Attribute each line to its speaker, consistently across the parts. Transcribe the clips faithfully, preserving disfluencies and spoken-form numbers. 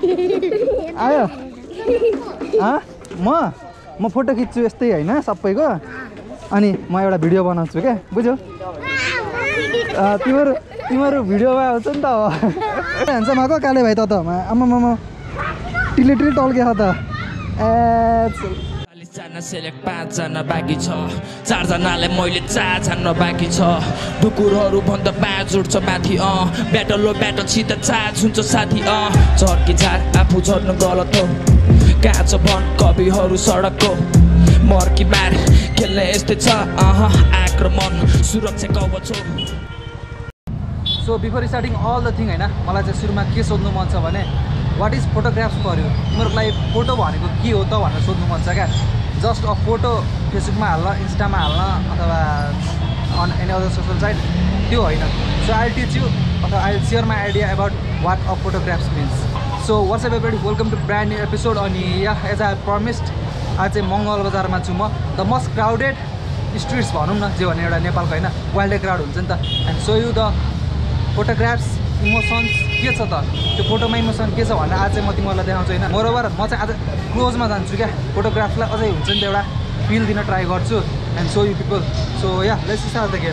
Speaker 1: आयो म म फोटो खिच्छु यस्तै होइन सबैको अनि म एउटा भिडियो बनाउँछु क्या बुझ्यौ तिम्रो तिम्रो भिडियोमा आउँछ नि त अब हुन्छ माको काले भाइ त त आम्मामा टिले टिले टल्के छ त
Speaker 2: जना सेलेक्ट पाँचजना बाँकी छ चारजनाले मैले चार छान्न बाँकी छ ढुकुरहरू भन्दा बाज उठ्छ माथि अँ ब्याटल लो ब्याटल सिधा चार्ज हुन्छ साथी अँ झर्की झार आफू झर्नु गलत हो कहाँ छ भन कविहरू सडकको मर्की मार खेल्ने यस्तै छ अह आक्रमण सुरक्षा कवच हो
Speaker 1: so before starting all the thing होइन मलाई चाहिँ सुरुमा के सोध्नु मन छ भने what is photographs for you तिम्रो लागि फोटो भनेको के हो त भनेर सोध्नु मन छ क्या जस्ट अ फोटो फेसबुकमा हाल्न इन्स्टामा हाल्न अथवा on any other social site त्यो होइन सो आई टिच यु अथवा I share my idea about what a photographs means so what's up everybody welcome to brand new episode अनि या एज आई प्रमिस्ड आज चाहिँ मङ्गल बजारमा छु म द मोस्ट क्राउडेड स्ट्रिट्स भनौँ न जे भने एउटा नेपालको होइन वाइल्डै क्राउड हुन्छ नि त and show you the photographs emotions के छ त त्यो फोटोमा इमोसन के छ भनेर आज चाहिँ म तिमीहरूलाई देखाउँछु होइन मोरोभर म चाहिँ आज क्लोजमा जान्छु क्या फोटोग्राफलाई अझै हुन्छ नि त एउटा फिल दिन ट्राई गर्छु and show you people so yeah let's start the game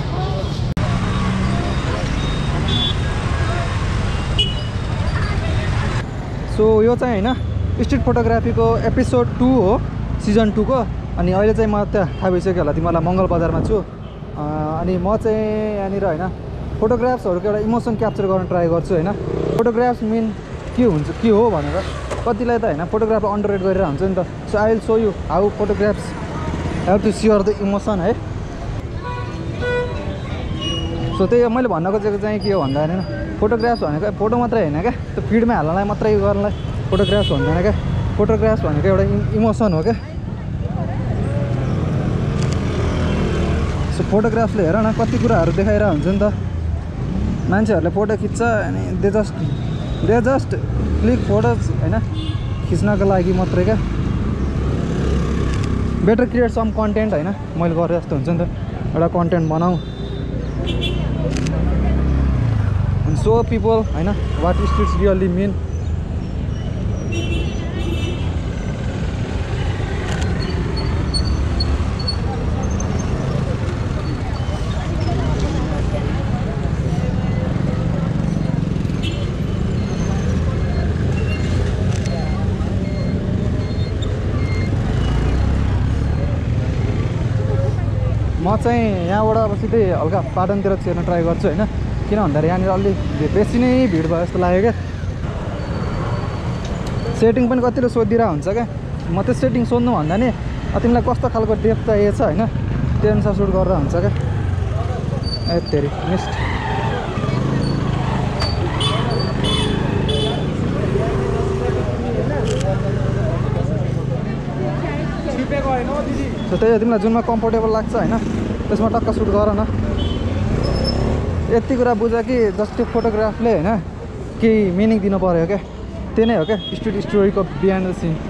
Speaker 1: so यो चाहिँ होइन स्ट्रिट फोटोग्राफीको एपिसोड टू हो सिजन टूको अनि अहिले चाहिँ म त्यहाँ थाहा भइसक्यो होला तिमीहरूलाई मङ्गल बजारमा छु अनि म चाहिँ यहाँनिर होइन फोटोग्राफ्सहरूको एउटा इमोसन क्याप्चर गर्न ट्राई गर्छु होइन फोटोग्राफ्स मिन के हुन्छ के हो भनेर कतिलाई त होइन फोटोग्राफ अन्डर रेट गरेर हुन्छ नि त so I will show you how photographs have to share the emotion है सो त्यही मैले भन्न खोजेको चाहिँ के हो भन्दा होइन फोटोग्राफ्स भनेको फोटो मात्रै होइन क्या त्यो फिडमा हाल्नलाई मात्रै गर्नलाई फोटोग्राफ्स भन्दैन क्या फोटोग्राफ्स भनेको एउटा इमोसन हो क्या सो फोटोग्राफले हेर न कति कुराहरू देखाएर हुन्छ नि त मान्छेहरूले फोटो खिच्छ अनि they just they just click photos होइन खिच्नको लागि मात्रै क्या बेटर क्रिएट सम कन्टेन्ट होइन मैले गरेँ जस्तो हुन्छ नि त एउटा कन्टेन्ट बनाऊ एन्ड सो पिपल होइन वाट स्ट्रिट्स रियल्ली मिन म चाहिँ यहाँबाट अब सिधै हल्का पाटनतिर छिर्न ट्राई गर्छु होइन किन भन्दाखेरि यहाँनिर अलि बेसी नै भिड भयो जस्तो लाग्यो क्या सेटिङ पनि कतिले सोधिरहेको हुन्छ क्या म त्यो सेटिङ सोध्नु भन्दा नि तिमीलाई कस्तो खालको डेप्थ चाहिएको छ होइन त्यो अनुसार सुट गरेर हुन्छ क्या यत्तेरी मिस्ट सो त्यही तिमीलाई जुनमा कम्फोर्टेबल लाग्छ होइन त्यसमा टक्क सुट गर न यति कुरा बुझ कि जस्ट त्यो फोटोग्राफले होइन केही मिनिङ दिनु पऱ्यो क्या त्यो नै हो क्या स्ट्रिट स्टोरीको behind the scene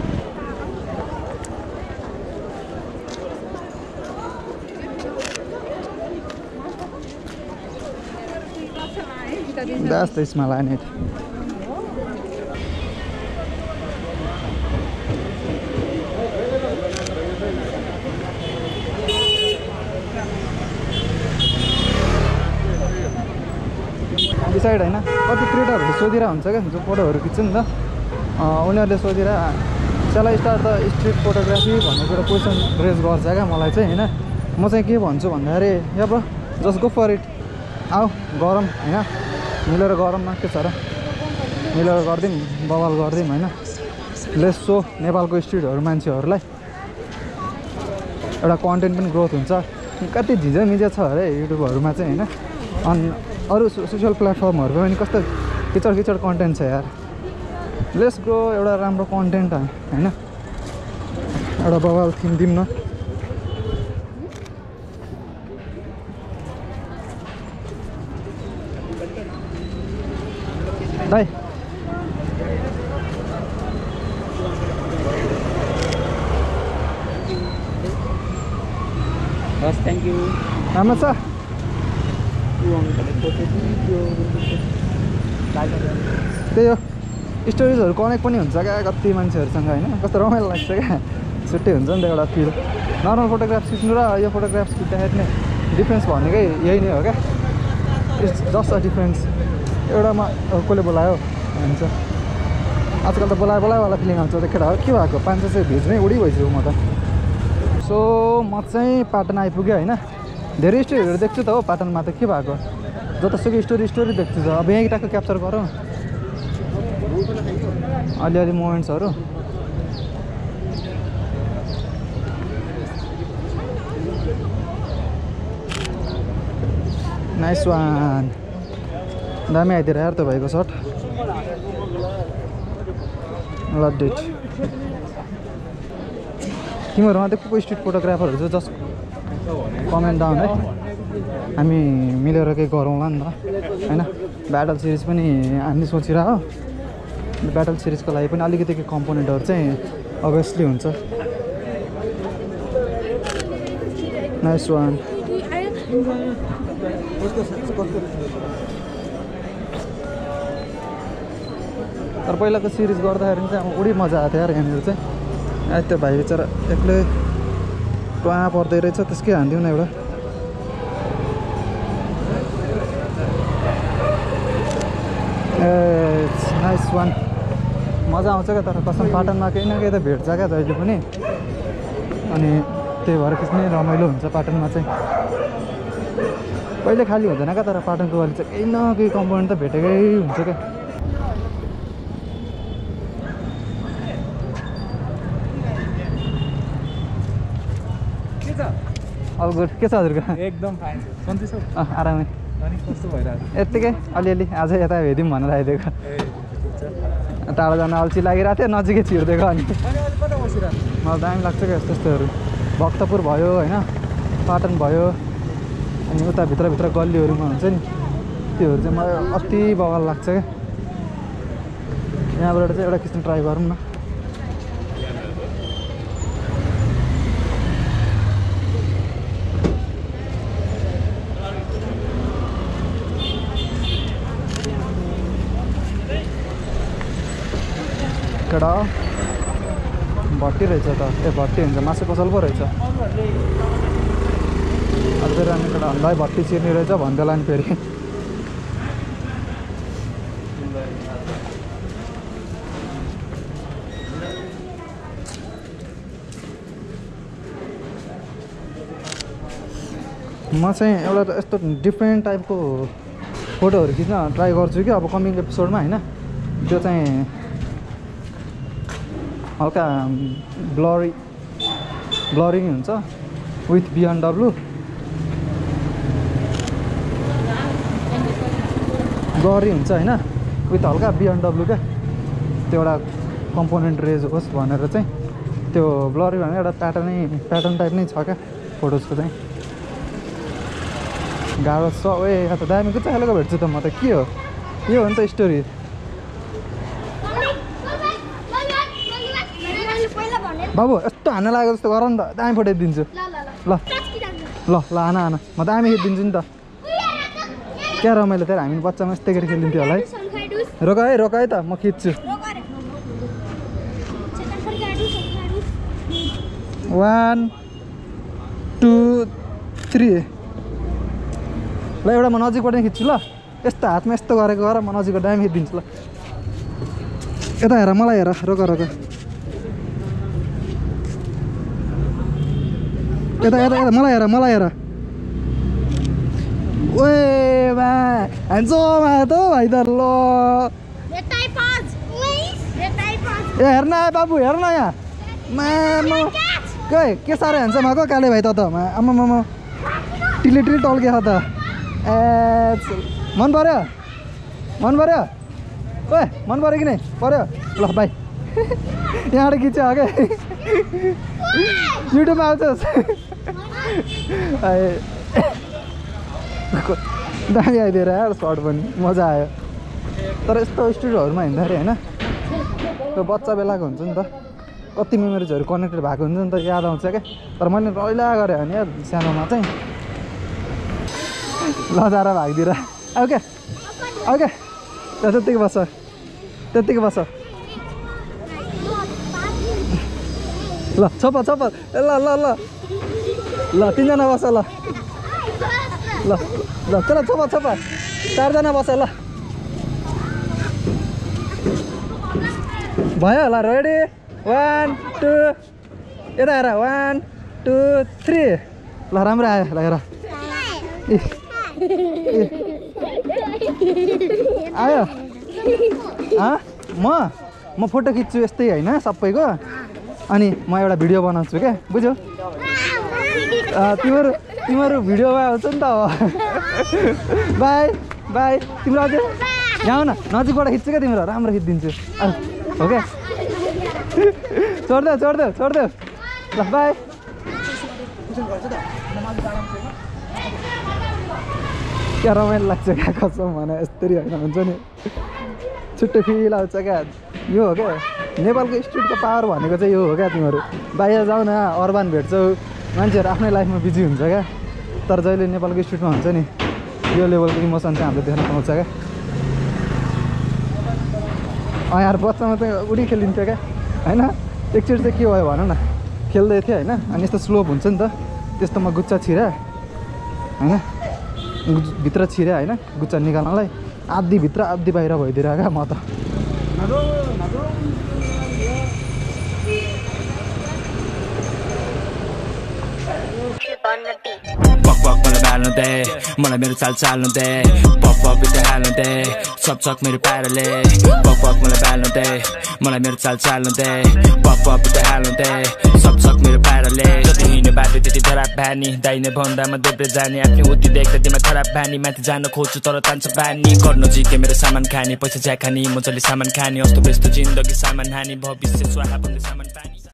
Speaker 1: That's the smell I need. Side होइन कति क्रिएटरहरूले सोधिरहेको हुन्छ क्या जो फोटोहरू खिच्छ नि त उनीहरूले सोधिरह चला स्टार्ट द स्ट्रिट फोटोग्राफी भन्ने कुरा क्वेसन रेज गर्छ क्या मलाई चाहिँ होइन म चाहिँ के भन्छु भन्दाखेरि yeah bro just go for it आऊ गरम होइन मिलेर गरम न के छ र मिलेर गरिदिउँ बवाल गरिदिउँ होइन लेस सो नेपालको स्ट्रिटहरू मान्छेहरूलाई एउटा कन्टेन्ट पनि ग्रोथ हुन्छ कति झिझो मिझो छ अरे युट्युबहरूमा चाहिँ होइन अनि अरू सोसियल प्लेटफर्महरूमा पनि कस्तो किचड किचड कन्टेन्ट छ यार लेट्स ग्रो एउटा राम्रो कन्टेन्ट होइन एउटा बवाल थिम दिउँ न दाइ
Speaker 3: हस् थ्याङ्क यू
Speaker 1: राम्रो छ त्यही हो स्टोरिजहरू कनेक्ट पनि हुन्छ क्या कति मान्छेहरूसँग होइन कस्तो रमाइलो लाग्छ क्या छुट्टै हुन्छ नि त एउटा फिल नर्मल फोटोग्राफ्स खिच्नु र यो फोटोग्राफ्स खिच्दाखेरि नै डिफ्रेन्स भनेकै यही नै हो क्या इट्स जस्ट अ डिफ्रेन्स एउटामा कसले बोलायो भन्छ आजकल त बोलायो बोलायोवाला फिलिङ आउँछ त केटा हो के भएको पाँच सय भिजमै उडी भइसक्यो म त सो म चाहिँ पाटन आइपुगेँ होइन धेरै स्टोरीहरू देख्छु त हो पाटनमा त के भएको जतासुकै स्टोरी स्टोरी देख्छु त अब यहीँ टाको क्याप्चर गरौँ अलिअलि मोमेन्ट्सहरू नाइस वान दामी आइदिएर यार त भाइको सर्ट लभ इट तिमीहरूमा त को को स्ट्रिट फोटोग्राफरहरू छ जस्ट कमेन्ट डाउन है हामी मिलेर केही गरौँला नि त होइन ब्याटल सिरिज पनि हामीले सोचिरह ब्याटल सिरिजको लागि पनि अलिकति केही कम्पोनेन्टहरू चाहिँ अभियसली हुन्छ नाइस वान तर पहिलाको सिरिज गर्दाखेरि चाहिँ अब उडी मजा आएको थियो यार यहाँनिर चाहिँ आज त्यो भाइ बिचरा एक्लै टुवा पर्दै रहेछ त्यसकै हानिदिउँ न एउटा ए नाइस वान मजा आउँछ क्या तर कसम पाटनमा केही न केही त भेट्छ क्या जहिले पनि अनि त्यही भएर खिच्नै रमाइलो हुन्छ पाटनमा चाहिँ कहिले खाली हुँदैन क्या तर पाटनको वाली चाहिँ केही न केही कम्पोनेन्ट त भेटेकै हुन्छ क्या अब गुड के छ हजुरको
Speaker 3: एकदम फाइन सन्चै छ
Speaker 1: अँ आरामै
Speaker 3: अनि कस्तो भइरहेको
Speaker 1: यत्तिकै अलिअलि आज यता भेट्यौँ भनेर आइदिएको
Speaker 3: ए
Speaker 1: टाढो जान अल्छी लागिरहेको थियो नजिकै छिर्दिएको अनि
Speaker 3: अनि अहिले कता बसिरहेको
Speaker 1: मलाई दामी लाग्छ क्या यस्तो यस्तोहरू भक्तपुर भयो होइन पाटन भयो अनि उता भित्रभित्र गल्लीहरूमा हुन्छ नि त्योहरू चाहिँ मलाई अति बवाल लाग्छ क्या यहाँबाट चाहिँ एउटा खिच्न ट्राई गरौँ न केटा भट्टी रहेछ त ए भट्टी हुन्छ मासु पसल पो रहेछ अझै राम्रो केटा हन्दाइ भट्टी चिर्ने रहेछ भन्दैला नि फेरि म चाहिँ एउटा यस्तो डिफ्रेन्ट टाइपको फोटोहरू खिच्न ट्राई गर्छु कि अब कमिङ एपिसोडमा होइन त्यो चाहिँ हल्का ब्लरी ब्लरी हुन्छ विथ बिएमडब्लु ब्लरी हुन्छ होइन विथ हल्का बिएमडब्लु क्या त्यो एउटा कम्पोनेन्ट रेज होस् भनेर चाहिँ त्यो ब्लरी भनेर एउटा प्याटर्नै प्याटर्न टाइप नै छ क्या फोटोजको चाहिँ गाह्रो छ ओए यहाँ त दामी कुच्चा खालेको भेट्छु त म त के हो यो हो नि त स्टोरी बाबु यस्तो हान्न लागेको जस्तो गर नि त दामी फोटो दिन्छु ल ल ल आन आन म दामी खिचिदिन्छु नि त क्या रमाइलो थियो हामी बच्चामा यस्तै गरी खेलिन्थ्यो होला है रोक है रोक है त म खिच्छु वान टू थ्री ल एउटा म नजिकबाट नै खिच्छु ल यस्तो हातमा यस्तो गरेको गर म नजिकबाट दामी खिचिदिन्छु ल यता हेर मलाई हेर रोक रोक यता यता यता मलाई हेर मलाई हेर ओए बा हान्छ त भाइ त ल ए हेर्न आयो बाबु हेर्न यहाँ मा के के साह्रो हान्छ माको काले भाइ त त आमा मामा टिले टिले टल्के छ त ए मन पर्यो मन पर्यो ओए मन पर्यो कि नै पर्यो ल भाइ यहाँबाट खिच्यो क्या युट्युबमा आउँछ दामी आइदिएर यार सर्ट पनि मजा आयो तर यस्तो स्टुडियोहरूमा हिँड्दाखेरि होइन त्यो बच्चा बेलाको हुन्छ नि त कति मेमोरिजहरू कनेक्टेड भएको हुन्छ नि त याद आउँछ क्या तर मैले रैला गरेँ भने यार सानोमा चाहिँ लजाएर भागिदिएर ओके ओके त्यतिकै बस्छ त्यतिकै बस्छ ल चप्पल चप्पल ए ल ल ल ल तिनजना बस ल ल ल चल चप्पल चप्पल चारजना बस ल भयो होला रेडी वान टू यता हेर वान टू थ्री ल राम्रो आयो ल हेर आयो म म फोटो खिच्छु यस्तै होइन सबैको अनि म एउटा भिडियो बनाउँछु क्या बुझ्यौ तिमीहरू तिमीहरू भिडियोमा आउँछ नि त हो बाई बाई तिम्रो अझै यहाँ न नजिकबाट खिच्छु क्या तिम्रो राम्रो खिचिदिन्छु हो क्या छोडिदेऊ छोडिदेऊ छोडिदेऊ ल बाई क्या रमाइलो लाग्छ क्या कसम भने यस्तरी होइन हुन्छ नि छुट्टै फिल आउँछ क्या यो हो क्या नेपालको स्ट्रिटको पावर भनेको चाहिँ यो हो क्या तिमीहरू बाहिर जाऊ न अर्बान भेट्छौ मान्छेहरू आफ्नै लाइफमा बिजी हुन्छ क्या तर जहिले नेपालको स्ट्रिटमा हुन्छ नि यो लेभलको इमोसन चाहिँ हामीले देख्न पाउँछ क्या अँ यार बच्चामा चाहिँ उडी खेलिन्थ्यो क्या होइन एकचोटि चाहिँ के भयो भन न खेल्दै थियो होइन अनि यस्तो स्लोप हुन्छ नि त त्यस्तोमा गुच्चा छिरा होइन भित्र छिरे होइन गुच्चा निकाल्नलाई आधी भित्र आधी बाहिर भइदिएर क्या म त
Speaker 2: पक पक मलाई बाल्नु दे मलाई मेरो चाल चाल्नु दे पक पक बिते हाल्नु दे सब चक मेरो पाराले पक पक मलाई बाल्नु दे मलाई मेरो चाल चाल्नु दे पक पक बिते हाल्नु दे सब चक मेरो पाराले जति हिँड्ने बाटो त्यति खराब बानी दाहिने भन्दा म देब्रे जाने आफ्नो उति देख्दा तिमीमा खराब बानी माथि जान खोज्छु तर तान्छ बानी गर्न जिके मेरो सामान खाने पैसा ज्या खाने मजाले सामान खाने अस्तो व्यस्त जिन्दगी सामान हानी भविष्य स्वाहा भन्दै सामान पानी